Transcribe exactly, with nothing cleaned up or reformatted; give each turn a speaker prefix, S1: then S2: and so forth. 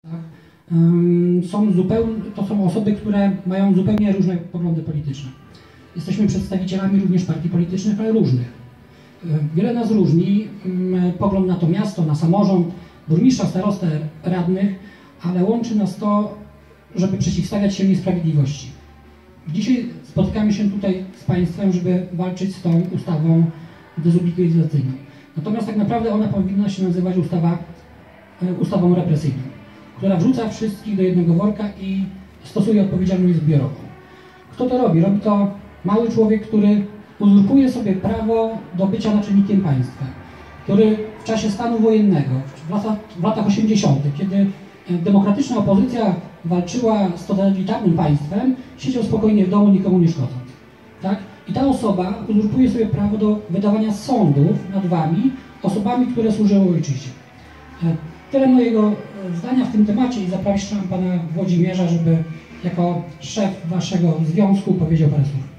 S1: Są zupełnie, to są osoby, które mają zupełnie różne poglądy polityczne. Jesteśmy przedstawicielami również partii politycznych, ale różnych. Wiele nas różni, pogląd na to miasto, na samorząd, burmistrza, starostę, radnych, ale łączy nas to, żeby przeciwstawiać się niesprawiedliwości. Dzisiaj spotykamy się tutaj z Państwem, żeby walczyć z tą ustawą dezubekizacyjną. Natomiast tak naprawdę ona powinna się nazywać ustawa, ustawą represyjną, która wrzuca wszystkich do jednego worka i stosuje odpowiedzialność zbiorową. Kto to robi? Robi to mały człowiek, który uzurpuje sobie prawo do bycia naczelnikiem państwa, który w czasie stanu wojennego, w latach, w latach osiemdziesiątych, kiedy demokratyczna opozycja walczyła z totalitarnym państwem, siedział spokojnie w domu, nikomu nie szkodząc. Tak? I ta osoba uzurpuje sobie prawo do wydawania sądów nad wami, osobami, które służyły ojczyźnie. Tyle mojego zdania w tym temacie i zapraszam pana Włodzimierza, żeby jako szef waszego związku powiedział parę słów.